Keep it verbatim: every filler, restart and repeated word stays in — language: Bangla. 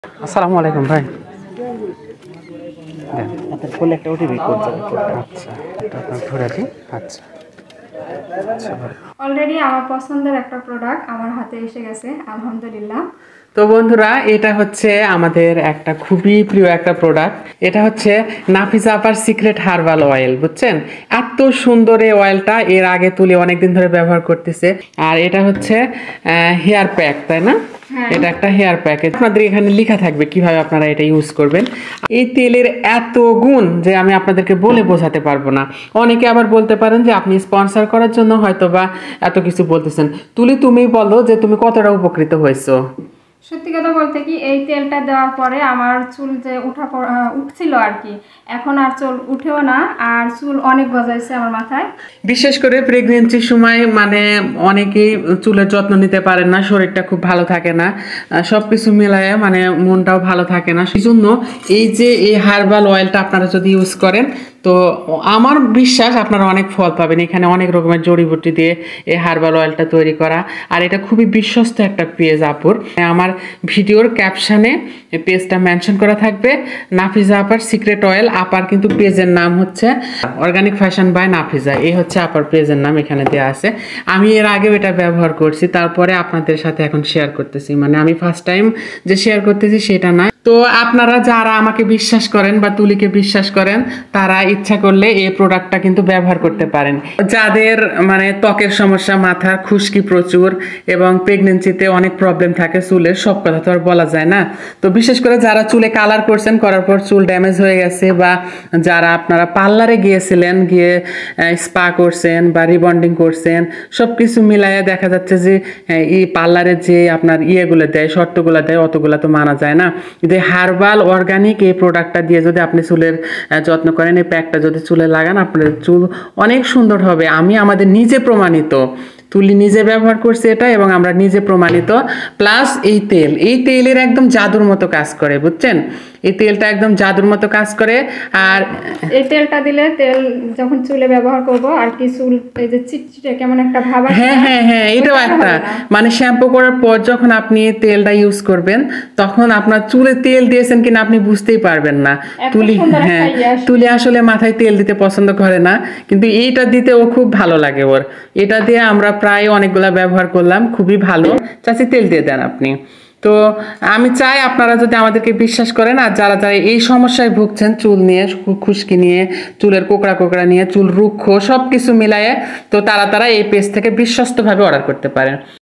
আসসালামু আলাইকুম ভাই। দেন। আপনার ফোনে একটা ওটিপি কোড যাবে। আচ্ছা, এটা আপনার ধরে দিই। আচ্ছা। আচ্ছা ভাই। অলরেডি আমার পছন্দের একটা প্রোডাক্ট আমার হাতে এসে গেছে, আলহামদুলিল্লাহ। তো বন্ধুরা, এটা হচ্ছে আমাদের একটা খুবই প্রিয় একটা প্রোডাক্ট। এটা হচ্ছে নাফিসা আপার সিক্রেট হার্বাল অয়েল, বুঝছেন? এত সুন্দর এই অয়েলটা, এর আগে তুলে অনেকদিন ধরে ব্যবহার করতেছে। আর এটা হচ্ছে হেয়ার প্যাক, তাই না? এটা একটা হেয়ার প্যাক। আপনাদের এখানে লেখা থাকবে কিভাবে আপনারা এটা ইউজ করবেন। এই তেলের এত গুণ যে আমি আপনাদেরকে বলে বোঝাতে পারবো না। অনেকে আবার বলতে পারেন যে আপনি স্পন্সর করার জন্য হয়তো বা এত কিছু বলতেছেন। তুলি, তুমি বলো যে তুমি কতটা উপকৃত হয়েছো। সত্যি কথা বলতে কি, এই তেলটা দেওয়ার পরে আমার চুল যে উঠা উঠছিল আর কি, এখন আর চুল উঠেও না, আর চুল অনেক গজাইছে আমার মাথায়। বিশেষ করে প্রেগনেন্সির সময় মানে অনেকেই চুলের যত্ন নিতে পারেন না, শরীরটা খুব ভালো থাকে না, সব কিছু মিলায় মানে মনটাও ভালো থাকে না। সেই জন্য এই যে এই হার্বাল অয়েলটা আপনারা যদি ইউজ করেন, তো আমার বিশ্বাস আপনারা অনেক ফল পাবেন। এখানে অনেক রকমের জড়িবুটি দিয়ে এই হার্বাল অয়েলটা তৈরি করা, আর এটা খুবই বিশ্বস্ত একটা পেজ আপুর। আমার ভিডিওর ক্যাপশনে পেজটা মেনশন করা থাকবে, নাফিসা আপার সিক্রেট অয়েল। আপার কিন্তু পেজের নাম হচ্ছে অর্গানিক ফ্যাশন বাই নাফিসা, এই হচ্ছে আপার পেজের নাম, এখানে দেওয়া আছে। আমি এর আগেও এটা ব্যবহার করছি, তারপরে আপনাদের সাথে এখন শেয়ার করতেছি। মানে আমি ফার্স্ট টাইম যে শেয়ার করতেছি সেটা না। তো আপনারা যারা আমাকে বিশ্বাস করেন বা তুলিকে বিশ্বাস করেন, তারা ইচ্ছা করলে এই প্রোডাক্টটা কিন্তু ব্যবহার করতে পারেন। যাদের মানে ত্বকের সমস্যা, মাথার খুশকি প্রচুর, এবং প্রেগনেন্সিতে অনেক প্রবলেম থাকে চুলের, সব কথা তো আর বলা যায় না। তো বিশেষ করে যারা চুলে কালার করছেন, করার পর চুল ড্যামেজ হয়ে গেছে, বা যারা আপনারা পার্লারে গিয়েছিলেন, গিয়ে স্পা করছেন বা রিবন্ডিং করছেন, সব কিছু মিলাইয়া দেখা যাচ্ছে যে এই পার্লারে যে আপনার ইয়েগুলো দেয়, শর্তগুলো দেয়, অতগুলো তো মানা যায় না। যে হার্বাল অর্গানিক এই প্রোডাক্টটা দিয়ে যদি আপনি চুলের যত্ন করেন, এই প্যাকটা যদি চুলে লাগান, আপনার চুল অনেক সুন্দর হবে। আমি আমাদের নিজে প্রমাণিত, তুলি নিজে ব্যবহার করছে এটা, এবং আমরা নিজে প্রমাণিত। প্লাস এই তেল, এই তেলের একদম জাদুর মতো কাজ করে, বুঝছেন? এই তেলটা একদম জাদুর মতো কাজ করে। আর এই তেলটা দিলে, তেল যখন চুলে ব্যবহার করব আর কি, চুল এই যে চিটচিটে কেমন একটা ভাব আসে, হ্যাঁ হ্যাঁ হ্যাঁ এটাও একটা মানে শ্যাম্পু করার পর যখন আপনি তেলটা ইউজ করবেন, তখন আপনার চুলে তেল দিয়েছেন কিনা আপনি বুঝতেই পারবেন না। তুলি হ্যাঁ তুলি আসলে মাথায় তেল দিতে পছন্দ করে না, কিন্তু এইটা দিতে ও খুব ভালো লাগে ওর। এটা দিয়ে আমরা প্রায় অনেকগুলা ব্যবহার করলাম, খুবই ভালো। চাচি, তেল দিয়ে দেন আপনি। তো আমি চাই আপনারা যদি আমাদেরকে বিশ্বাস করেন, আর যারা যারা এই সমস্যায় ভুগছেন, চুল নিয়ে, খুশকি নিয়ে, চুলের কোকড়া কোকড়া নিয়ে, চুল রুক্ষ, সব কিছু মিলায়ে, তো তারা তারা এই পেজ থেকে বিশ্বস্তভাবে অর্ডার করতে পারেন।